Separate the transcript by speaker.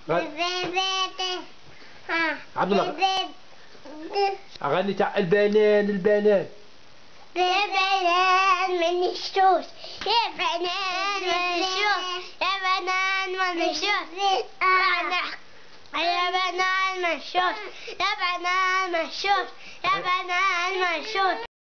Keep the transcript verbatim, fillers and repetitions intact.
Speaker 1: عبد الله اغاني تاع البنان البنان.
Speaker 2: يا بنان من الشوش، يا بنان من الشوش، يا بنان من الشوش، يا بنان من الشوش، يا بنان من الشوش، يا بنان من الشوش،